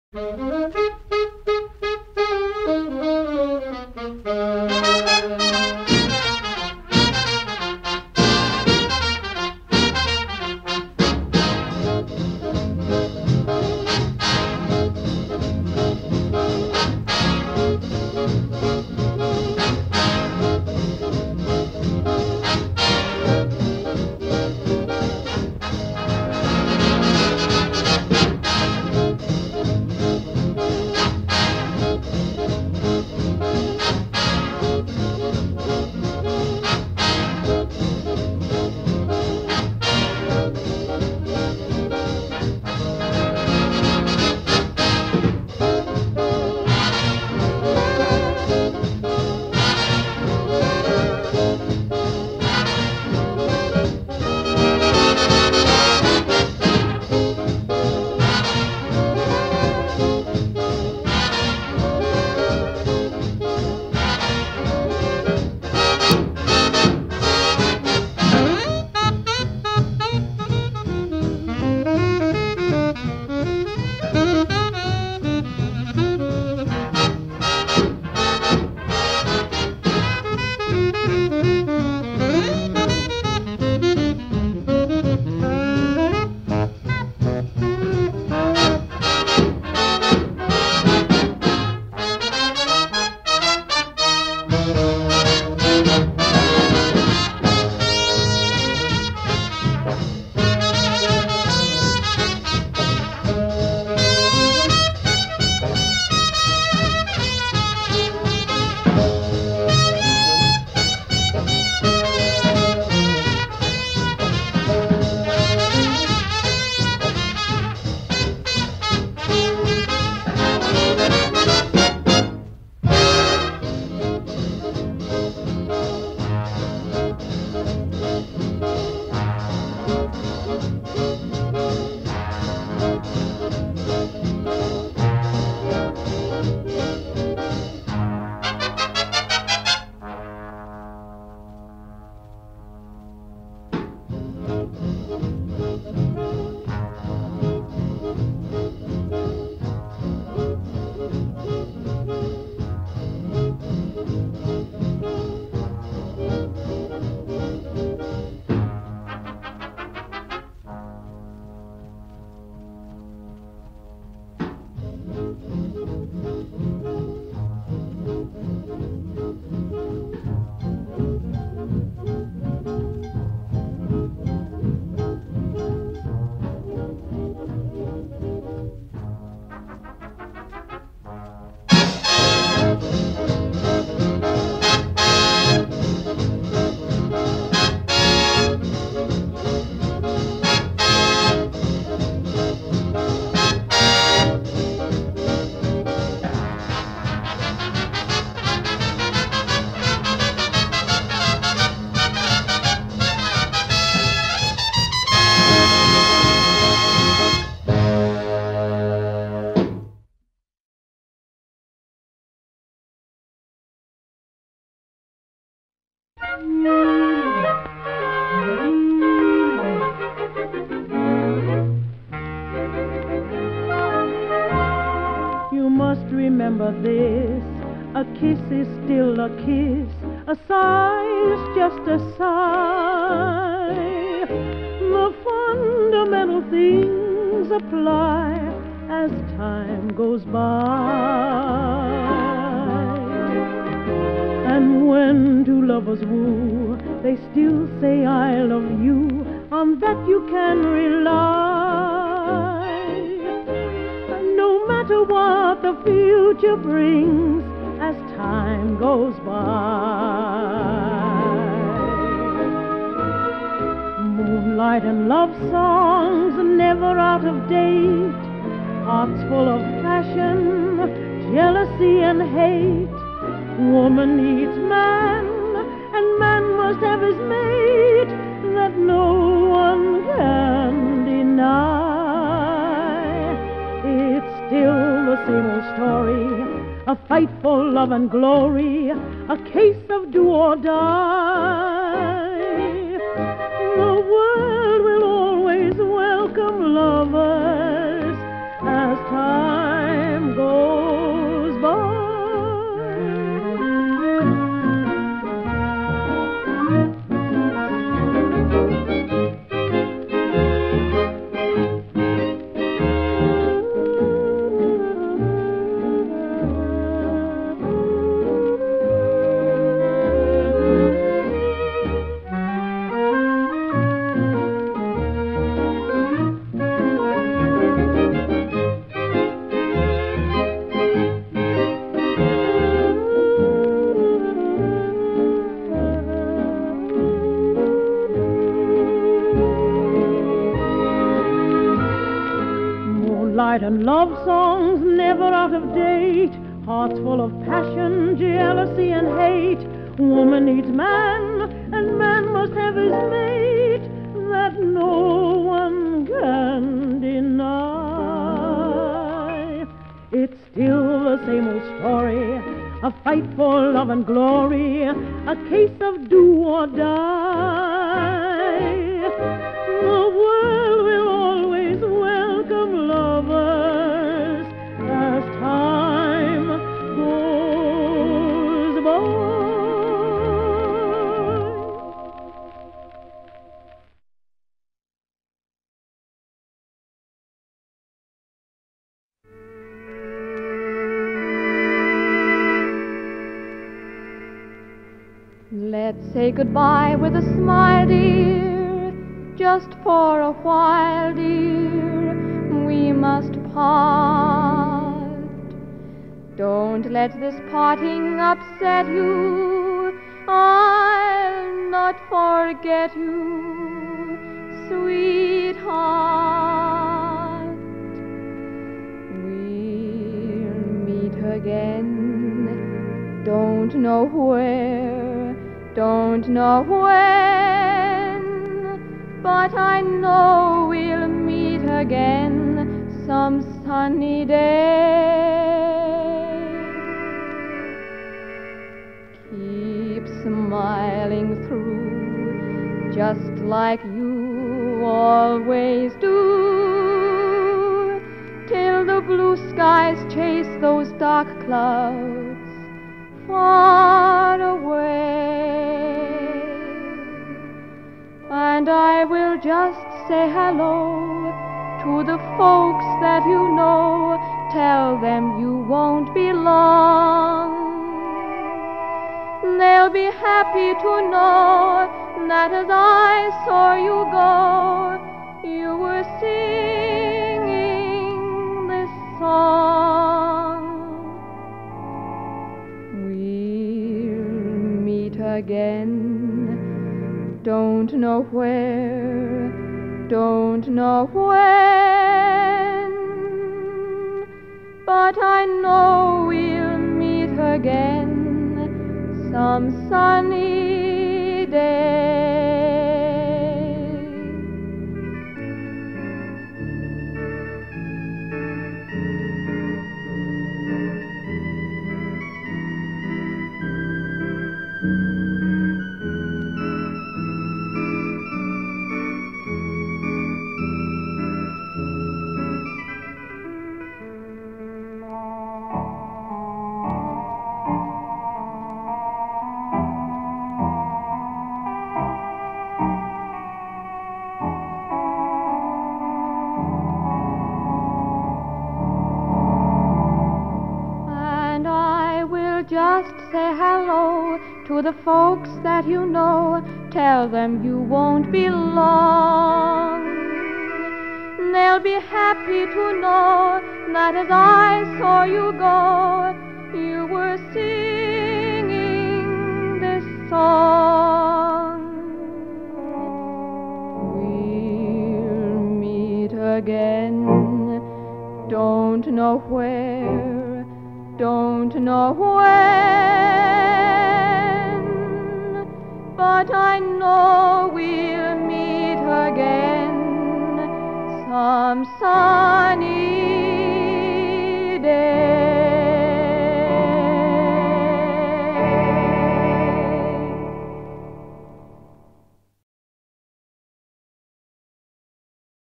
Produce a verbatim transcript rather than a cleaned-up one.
You must remember this, a kiss is still a kiss, a sigh is just a sigh. The fundamental things apply as time goes by. And when two lovers woo, they still say I love you, on that you can rely. And no matter what the future brings as time goes by. Moonlight and love songs never out of date, hearts full of passion, jealousy and hate. Woman needs man, and man must have his mate, that no one can deny. It's still the same old story, a fight for love and glory, a case of do or die. The world will always welcome lovers as time love songs never out of date, hearts full of passion, jealousy and hate. Woman needs man, and man must have his mate, that no one can deny. It's still the same old story, a fight for love and glory, a case of do or die. The world will always welcome lovers as time goes by. Let's say goodbye with a smile, dear, just for a while, dear, we must part. Don't let this parting upset you, I'll not forget you, sweetheart. We'll meet again, don't know where, don't know when, but I know we'll meet again some sunny day. Keep smiling through, just like you always do, till the blue skies chase those dark clouds far away. And I will just say hello to the folks that you know, tell them you won't be long. They'll be happy to know that as I saw you go, you were singing this song. We'll meet again, don't know where, don't know when, but I know we'll meet again some sunny day. Just say hello to the folks that you know, tell them you won't be long. They'll be happy to know that as I saw you go, you were singing this song. We'll meet again, don't know where, don't know when, but I know we'll meet again some sunny day.